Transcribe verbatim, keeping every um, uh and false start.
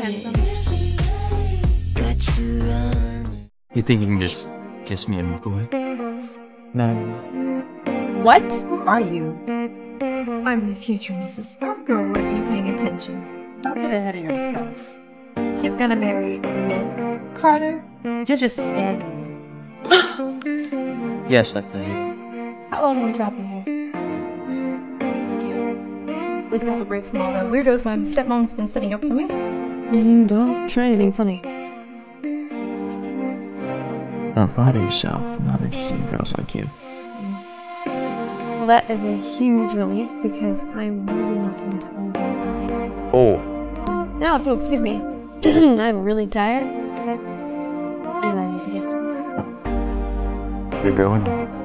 handsome. You think you can just kiss me and walk away? No. What are you? I'm the future Missus Sparkle. Weren't you paying attention? Don't get ahead of yourself. He's gonna marry Miss Carter. You're just standing. Yes, I think. How long are we dropping here? Please have a break from all the weirdos my stepmom's been setting up for me. Mm, don't try anything funny. Don't flatter yourself. I'm not interested in girls like you. Well, that is a huge relief because I'm really not into all that. Oh. Now, folks, excuse me. I'm really tired. And I need to get some sleep. You're going?